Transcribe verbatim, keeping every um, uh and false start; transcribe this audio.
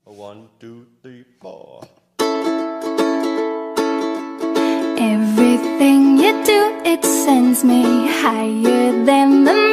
One, two, three, four. Everything you do, it sends me higher than the